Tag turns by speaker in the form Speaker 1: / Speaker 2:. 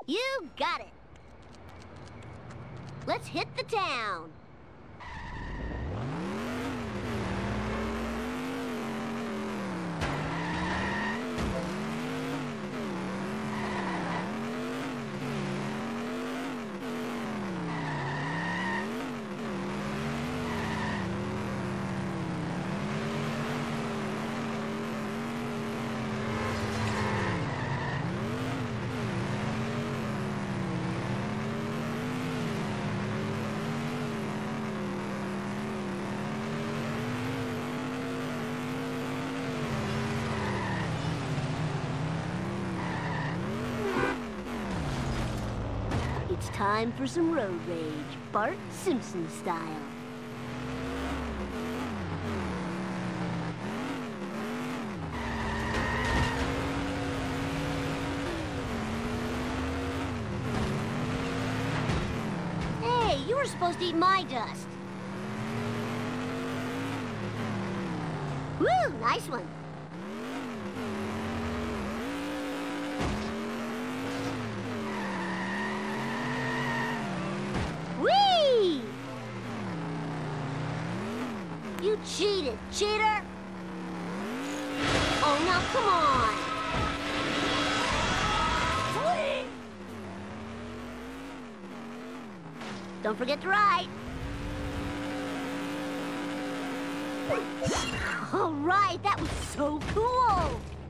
Speaker 1: You got it. Let's hit the town. It's time for some road rage, Bart Simpson style. Hey, you were supposed to eat my dust. Woo, nice one. Whee! You cheated, cheater! Oh, now come on! Sweet! Don't forget to ride. All right, that was so cool!